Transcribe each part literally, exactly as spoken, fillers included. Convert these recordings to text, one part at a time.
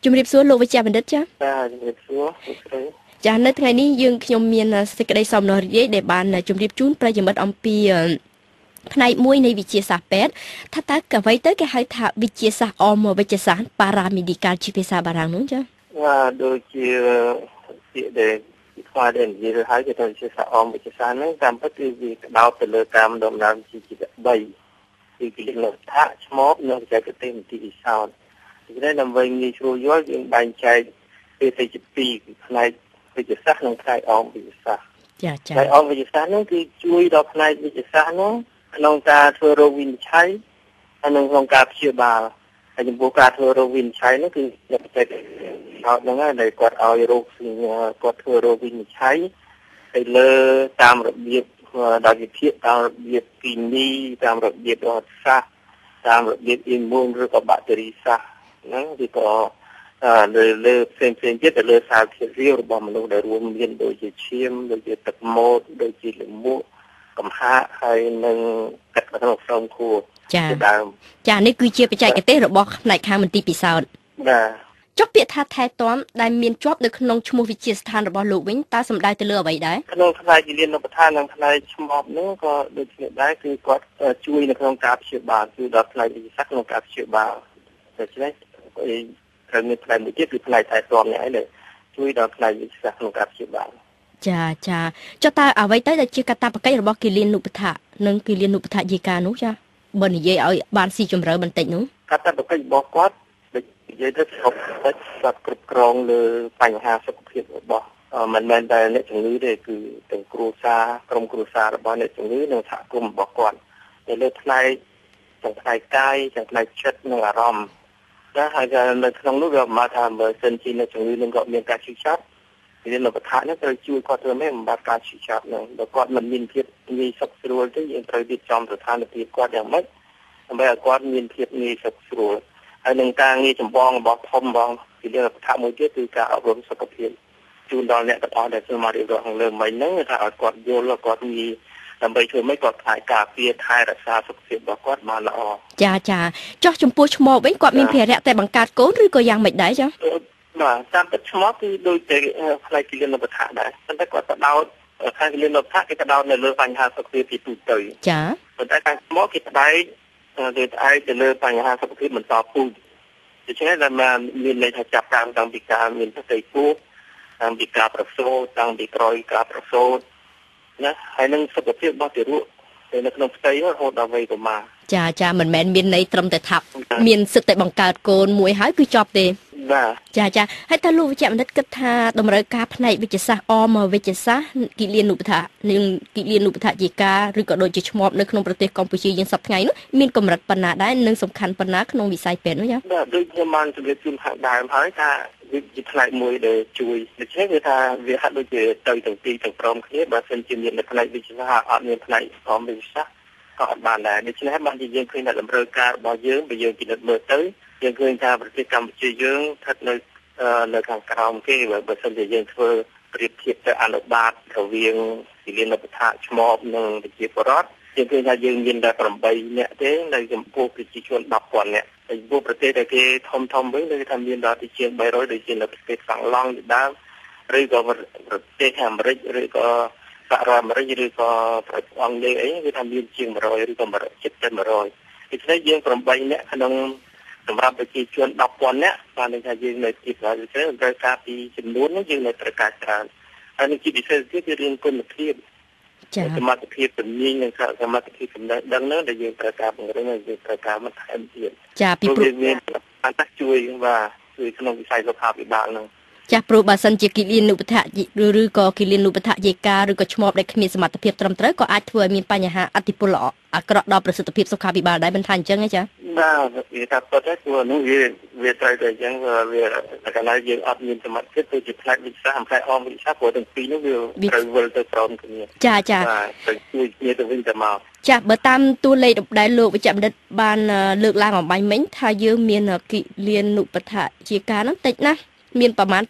ជំរាបសួរលោកវិជ្ជាបណ្ឌិតចា៎ចាជំរាបសួរចានៅថ្ងៃនេះយើងខ្ញុំមានសេចក្តីសំណូមរាយដែលបានជម្រាបជូនប្រិយមិត្តអំពីផ្នែកមួយនៃវិទ្យាសាស្ត្រពេទ្យថាតើអ្វីទៅគេហៅថាវិទ្យាសាស្ត្រអមវិទ្យាសាស្ត្រ Paramedical ជាភាសាបារាំងនោះចា៎បាទដូចជាពាក្យដែលខ្វះដែលនិយាយឲ្យគេថាវិទ្យាសាស្ត្រអមវិទ្យាសាស្ត្រហ្នឹងតាមពិតគឺវាដោតទៅលើតាមដំណើរវិទ្យាសាស្ត្របីគឺគេលើកថាឈ្មោះនិងបច្ចេកទេសនីតិវិសោធន៍ដូច្នេះដើម្បីងាយស្រួលយល់យើងបែងចែកវាទៅជាពីរគឺផ្នែកវិទ្យាសាស្ត្រនិងផ្នែកអមវិទ្យាសាស្ត្រចាចាផ្នែកអមវិទ្យាសាស្ត្រហ្នឹងគឺជួយដល់ផ្នែកវិទ្យាសាស្ត្រហ្នឹងក្នុងការធ្វើរោគវិនិច្ឆ័យហើយនិងក្នុងការព្យាបាលហើយចំពោះការធ្វើរោគវិនិច្ឆ័យហ្នឹងគឺបច្ចេកទេសហ្នឹងហើយដែលគាត់ឲ្យរោគគាត់ធ្វើរោគវិនិច្ឆ័យទៅលើតាមរបៀបដោយវិធីតាមរបៀបគីមីតាមរបៀបរហសាស្ត្រតាមរបៀបអ៊ីម៉ូនឬក៏បាក់តេរីសាស្ត្រហ្នឹងឬក៏លើលើផ្សេងផ្សេងទៀតទៅលើសារធាតុរាវរបស់មនុស្សដែលរួមមានដូចជាឈាមដូចជាទឹកមាត់ដូចជាលំមួកកំហាកហើយនិងកាត់ក្នុងស្រោមខួរចាចានេះគឺជាបច្ចេកទេសរបស់ផ្នែកខាងមន្ទីរពិសោធន៍បាទចុះពាក្យថាថែទាំដែលមានជាប់នៅក្នុងឈ្មោះវិទ្យាស្ថានរបស់លោកវិញតើសំដៅទៅលើអ្វីដែរក្នុងផ្នែកវិលានុបដ្ឋាននិងផ្នែកឈ្មោះនោះក៏ដូចគ្នាដែរគឺគាត់ជួយនៅក្នុងការព្យាបាលគឺដល់ផ្នែកវិទ្យាសាស្ត្រក្នុងការព្យាបាលដូច្នេះត្រូវមានផ្នែកមួយទៀតគឺផ្នែកថែទាំនេះឯងដែលជួយដល់ផ្នែកវិទ្យាសាស្ត្រក្នុងការព្យាបាលចាចាចុះតើអ្វីទៅដែលជាកាតព្វកិច្ចរបស់គិលានុបដ្ឋានិងគិលានុបដ្ឋាយិកានោះចាបើនិយាយឲ្យបានស៊ីជម្រៅបន្តិចនោះកាតព្វកិច្ចរបស់គាត់និយាយទៅគ្រប់គាត់គ្រប់គ្រងលើបញ្ហាសុខភាពរបស់មិនមែនតែអ្នកជំងឺទេគឺទាំងគ្រួសារក្រុមគ្រួសាររបស់អ្នកជំងឺនិងសហគមន៍របស់គាត់ទៅលើផ្នែកទាំងផ្នែកកាយទាំងផ្នែកចិត្តនិងអារម្មណ៍ណាហើយនៅក្នុងនោះវាមកថាបើសិនជាអ្នកជំងឺនឹងគាត់មានការឈឺចាប់វានៅប្រធាននេះត្រូវជួយគាត់ធ្វើម៉េចបំបត្តិការឈឺចាប់នោះបើគាត់មិនមានភាពងាយសុខស្រួលទេយើងត្រូវរៀបចំស្ថានភាពគាត់យ៉ាងម៉េចដើម្បីឲ្យគាត់មានភាពងាយសុខស្រួលហើយនឹងការងារចម្បងរបស់ធំបងពីលើប្រធានមួយទៀតគឺការអប់រំសុខភាពជូនដល់អ្នកទាំងអស់ដែលចូលមករៀបរាប់ខាងលើមិញហ្នឹងថាឲ្យគាត់យល់គាត់ងាយដើម្បីធ្វើម៉េចគាត់ខ្លាចការពារថែរក្សាសុខភាពរបស់គាត់បានល្អចាចាចុះចំពោះឈ្មោះវិញគាត់មានភារៈតែបង្កើតកូនឬក៏យ៉ាងម៉េចដែរចាបាទតាមទឹកឈ្មោះគឺដូចតែផ្នែកគិលានុបដ្ឋាដែរប៉ុន្តែគាត់បដោតខាងគិលានុបដ្ឋាគេបដោតនៅលើបញ្ហាសុខភាពពីទូទៅចាប៉ុន្តែខាងឈ្មោះគេផ្ដែកគេផ្អែកទៅលើបញ្ហាសុខភាពបន្តពូជដូច្នេះដែលមានន័យថាចាប់តាមតាំងពីការមានផ្ទៃពោះតាំងពីការប្រសូតតាំងពីក្រោយការប្រសូតណាហើយនឹងសុខភាពរបស់ទារកនៅក្នុងផ្ទៃរហូតដល់វ័យកុមារចាចាមិនមែនមានន័យត្រឹមតែថាមានសិទ្ធិតែបង្កើតកូនមួយហើយគឺចប់ទេបាទចាចាហើយតើលោកវិជ្ជបណ្ឌិតគិតថាតម្រូវការផ្នែកវិទ្យាសាស្ត្រអមវិទ្យាសាស្ត្រគិលានុបដ្ឋានិងគិលានុបដ្ឋាយិកាឬក៏ដូចជាឈ្មោះនៅក្នុងប្រទេសកម្ពុជាយើងសប្តាហ៍ថ្ងៃនោះមានកម្រិតប៉ុណ្ណាដែរនិងសំខាន់ប៉ុណ្ណាក្នុងវិស័យពេទ្យនោះចាបាទដូចខ្ញុំបានជម្រាបជូនខាងដើមហើយថាវាជាផ្នែកមួយដែលជួយដូច្នេះគឺថាវាហាក់ដូចជាទៅទាំងពីរទាំងព្រមគ្នាបើមិនជាមាននៅផ្នែកវិទ្យាសាស្ត្រអត់មានផ្នែកអមវិទ្យាសាស្ត្រក៏អត់បានដែរដូច្នេះបានជាយើងឃើញថាតម្រូវការរបស់យើងបើយើងពិនិត្យមើលទៅយើងឃើញថាប្រទេសកម្ពុជាយើងស្ថិតនៅនៅខាងក្រោមគេបើបើសិនជាយើងធ្វើប្រៀបធៀបទៅអនុបាទរវាងគិលានុបដ្ឋាឈ្មោះនិងប្រជាពលរដ្ឋយើងឃើញថាយើងមានតែ8នាក់ទេនៅចំពោះប្រជាជនដប់ពាន់នាក់ហើយចំពោះប្រទេសដែលគេធំធំវិញគឺថាមានដល់ជាង300ដូចជានៅប្រទេសហ្វ្រាំងឡង់ជាដើមឬក៏ប្រទេសអាមេរិកឬក៏សហរដ្ឋអាមេរិកឬក៏ប្រទេសអង់គ្លេសអីគឺថាមានជាង100ឬក៏ជិតតែ100ដូច្នេះយើង8នាក់ក្នុងសម្រាប់ប្រជាជនដប់ពាន់នាក់បានន័យថាយើងនៅទីផ្សារដូច្នេះត្រូវការពីចំនួននោះយើងនៅត្រូវការច្រើនហើយនឹងជាពិសេសទៀតគឺរឿងគុណភាពចាសមត្ថភាពជំនាញនិងសមត្ថភាពចំណេះដឹងនោះដែលយើងត្រូវការពង្រឹងហើយយើងត្រូវការបន្ថែមទៀតចាពីព្រោះវាបានតែជួយបាទជួយក្នុងវិស័យសុខាភិបាលនោះចាស់ព្រោះបើសិនជាគិលានុបដ្ឋាឬក៏គិលានុបដ្ឋាយិកាឬក៏ឈ្មោះដែលគ្មានសមត្ថភាពត្រឹមត្រូវក៏អាចធ្វើឲ្យមានបញ្ហាអតិពលអាក្រក់ដល់ប្រសិទ្ធភាពសុខាភិបាលដែរមិនថាអញ្ចឹងទេចាបាទវាថាពិតទេព្រោះនោះវាវាត្រូវតែអញ្ចឹងវាកាលណាយើងអត់មានសមត្ថភាពទៅជាផ្នែកវិទ្យាសាស្ត្រផ្នែកអមវិទ្យាសាស្ត្រព្រោះទាំងពីរនោះវាត្រូវវិលទៅព្រមគ្នាចាចាបាទត្រូវជួយគ្នាទៅវិញទៅមកចាបើតាមតួលេខដែលលោកវិជ្ជបណ្ឌិតបានលើកឡើងអំបញ្ញមិញថាយើងមានគិលានុបដ្ឋាយិកាហ្នឹងតិចណាស់មានប្រមាណតែ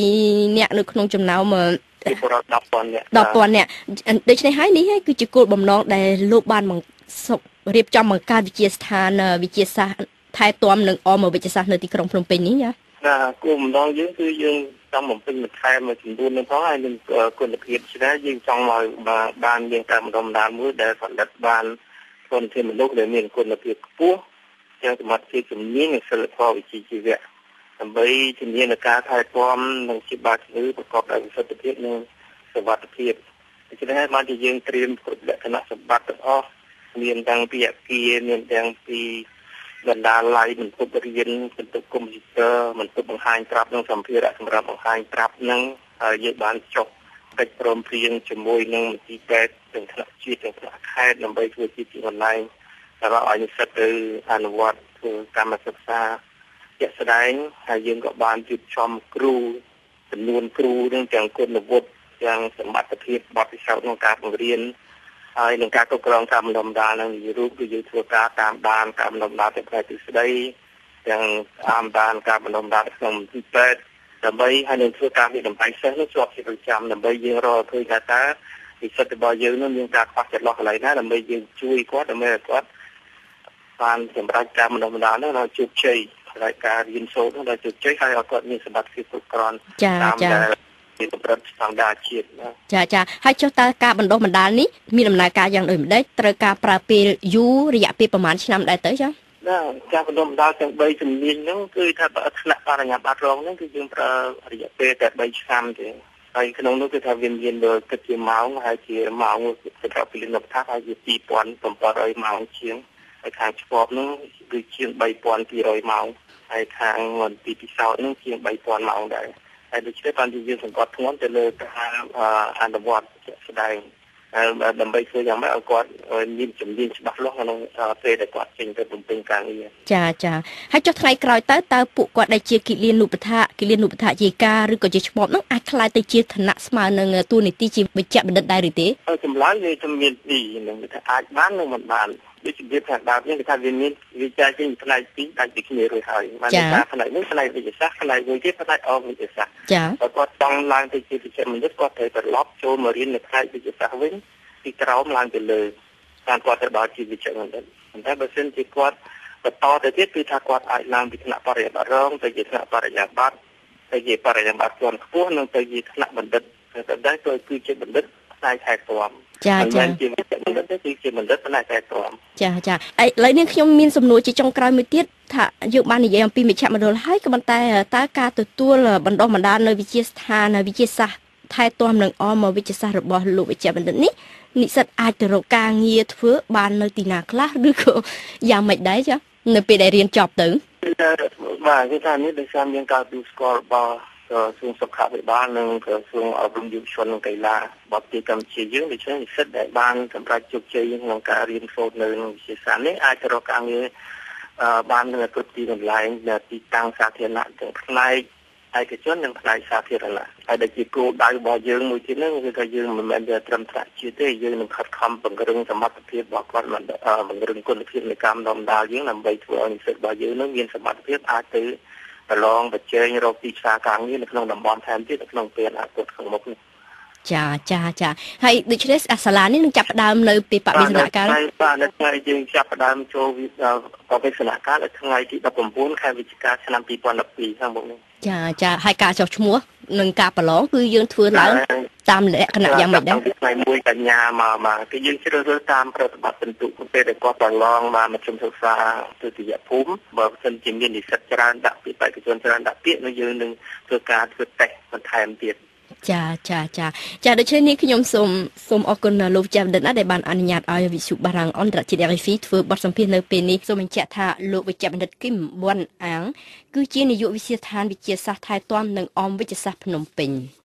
8នាក់នៅក្នុងចំណោមពីប្រដប់ពាន់នាក់ដប់ពាន់នាក់ដូច្នេះហើយនេះគឺជាគោលបំណងដែលលោកបានរៀបចំបង្កើតវិទ្យាស្ថានវិទ្យាសាស្ត្រថែទាំនិងអមវិទ្យាសាស្ត្រនៅទីក្រុងភ្នំពេញនេះចា là cùng đón dưới cứ dương trong một tinh một khai mà chúng tôi nên có ai nên quân lực hiệp sẽ dương trong mọi bà ban dương cầm đồng đàn mũi để phản đặt ban còn thêm một lúc để miền quân lực hiệp phú theo mặt khi chúng nhiên người sự phò vị trí chỉ việc bởi chúng nhiên là ca thay form năng chỉ bát nữประกอบด้วยสัตว์พิษนึงสวัสดิภาพจะได้มาที่ยังเตรียมกฎและคณะสมบัติอ๋อเรียนดังปีเกียเรียนดังปีบรรดาไล่มันตุบเรียนมันตุบคอมพิวเตอร์มันตุบบังคับปรับนั่งสัมภาระสำหรับบังคับปรับนั่งเยอะบ้านจบไปพร้อมเพรียงจมูกนั่งมันตีแปดถึงขณะชีวิตถึงขณะแค่นำไปช่วยชีวิตออนไลน์แต่ว่าอันนี้สัตว์อนุวัตคือการมาศึกษาจะแสดงให้ยังกับบ้านจุดชมครูจำนวนครูเรื่องจากคนระบบอย่างสมบัติภาพบทวิชาของการเรียนไอ้หนึ่งการกรองการดำดานั่งอยู่รูปอยู่ทั่วการตามดานการดำดาเป็นใครติดได้อย่างตามดานการดำดาเป็นคนที่เป็ดแต่ไม่ให้หนึ่งทั่วการที่ดำไปเส้นแล้วชอบที่ประจำแต่ไม่ยังรอเพื่อการตาอีกสักบ่อยยืนนั่นยังการควักจัดล็อกอะไรนะแต่ไม่ยังช่วยก็แต่ไม่ก็การสำหรับการดำดานั่นเราจุดใจรายการยินโซ่นั่นเราจุดใจให้เราก็มีสมบัติที่ถูกกรอนตามแต่จ้าจ้าให้เจ้าตาการบรรดาบรรดานี้มีดำเนินการอย่างอื่นได้ตระการปราปียูระยะปีประมาณชั่วโมงได้เต้ใช่ได้การบรรดาบรรดาจังใบจำเนียนนั่นคือถ้าขณะปารญาบาตรองนั่นคือยังประระยะปีแต่ใบช้ำเลยไอ้ขนมนั่นคือถ้าเวียนเวียนโดยกระเทียมเมาส์ให้เจียเมาส์สำหรับปีนกทักให้ตีปอนผมปล่อยเมาส์เชียงไอ้ทางเฉพาะนั่นคือเชียงใบปอนตีรอยเมาส์ไอ้ทางเงินตีพิเศษนั่นเชียงใบปอนเมาส์ได้ไอ้ดูชื่อตอนที่ยืนสังกัดทั้งนั้นจะเลยการอันดับวัดแสดงดำไปคือยังไม่เอากอดยินจมยินฉบับล็อกน้องเตะแต่กอดจริงแต่ผมเป็นการนี้จ้าจ้าให้เจ้าไทยกลอยเต้าเต้าปุกกอดได้เชียร์กิเลนนุปทะกิเลนนุปทะเยกาหรือก็จะฉบับน้องอาคลายแต่เชียร์ธนะสมาหนึ่งตัวในที่จีบไปจับบันไดหรือเต๋อจำร้านเลยจำเมียนดีหนึ่งแต่อาจบ้านหนึ่งมันบ้านด้วยจิตวิทยาดาวยังกระทำเรียนนี้วิจัยจริงขณะที่ได้จิตเนรหายมันจะขณะนี้ขณะวิจัยขณะวิจัยขณะออกวิจัยแล้วก็ต้องล้างที่จิตวิจัยมันยึดก็เธอแต่ล็อกโจมาเรียนในขณะวิจัยวิ่งที่เราล้างไปเลยการกวาดแต่บาจิตวิจัยมันได้แต่เปอร์เซ็นต์ที่กวาดแต่ต่อแต่ที่คือถ้ากวาดไอ้ล้างที่ขณะปริญญาร้องแต่ยึดขณะปริญญาบัตรแต่ยึดปริญญาบัตรส่วนพวกนั้นแต่ยึดขณะบัณฑิตแต่ได้ตัวคือเจ็บบัณฑิตได้แทนตัวจ้าจ้าจริงๆมันได้จริงๆมันได้เป็นอะไรตัวจ้าจ้าไอ้เลยเนี่ยខ្ញុំមានសំណួរជាចុងក្រោយមួយទៀតថាយើងបាននិយាយអំពីមជ្ឈមណ្ឌលហើយក៏ប៉ុន្តែតើការទទួលបណ្ដុះបណ្ដាលនៅវិទ្យាស្ថានវិទ្យាសាស្ត្រថែទាំនិងអមវិទ្យាសាស្ត្ររបស់លោកវិជ្ជបណ្ឌិតនេះនិស្សិតអាចទៅរកការងារធ្វើបាននៅទីណាខ្លះឬក៏យ៉ាងម៉េចដែរចានៅពេលដែលរៀនចប់ទៅបាទគឺថានេះដោយសារមានការទូស្គាល់របស់ក្រសួងសុខាភិបាលនិងក្រសួងអប់រំយុវជននិងកីឡាបព្វជិតកម្ពុជាយើងដូច្នេះនិស្សិតដែលបានសម្រេចជោគជ័យក្នុងការរៀនសូត្រនៅវិទ្យាសាស្ត្រនេះអាចរកការងារបាននៅគ្រប់ទីកន្លែងនៅទីតាំងសាធារណៈទាំងផ្នែកឯកជននិងផ្នែកសាធារណៈហើយដែលជាគោលដៅរបស់យើងមួយទៀតហ្នឹងគឺថាយើងមិនមែនតែត្រឹមថ្នាក់ជាតិទេយើងនឹងខិតខំពង្រឹងសមត្ថភាពរបស់គាត់មិនពង្រឹងគុណភាពនៃកម្មដំណើរយើងដើម្បីធ្វើឲ្យនិស្សិតរបស់យើងនឹងមានសមត្ថភាពអាចទៅប្រឡងប្រជែងរកទីផ្សារការងារនៅក្នុងតំបន់ថែមទៀតនៅក្នុងពេលអនាគតខាងមុខនេះចាចាចាហើយដូច្នេះសាលានេះនឹងចាប់ផ្ដើមនៅពេលបរិសនកាលបាទនៅថ្ងៃយើងចាប់ផ្ដើមចូលបរិសនកាលនៅថ្ងៃទីដប់ប្រាំបួនខែវិច្ឆិកាឆ្នាំពីរពាន់ដប់ពីរខាងមុខនេះចាចាហើយការចុះឈ្មោះនិងការប្រឡងគឺយើងធ្វើឡើងតាមលក្ខណៈយ៉ាងម៉េចដែរថ្ងៃមួយកញ្ញាមកមកគឺយើងជ្រើសរើសតាមប្រតិបត្តិពិន្ទុពេលដែលគាត់ប្រឡងបានមជ្ឈមសិក្សាទស្សនភូមិបើមិនជាមាននិស្សិតច្រើនដាក់ពាក្យបេក្ខជនច្រើនដាក់ពាក្យនៅយើងនឹងធ្វើការធ្វើតេស្តបន្ថែមទៀតចាចាចាចាដូច្នេះនេះខ្ញុំសូមសូមអរគុណលោកចាបណ្ឌិតណាដែលបានអនុញ្ញាតឲ្យវិទ្យុបារាំងអន្តរជាតិ R F I ធ្វើបទសម្ភាសន៍នៅពេលនេះសូមបញ្ជាក់ថាលោកវិជ្ជបណ្ឌិតគឹមវ៉ាន់អាងគឺជានាយកវិទ្យាស្ថានវិទ្យាសាស្ត្រថែទាំនិងអមវិទ្យាសាស្ត្រភ្នំពេញ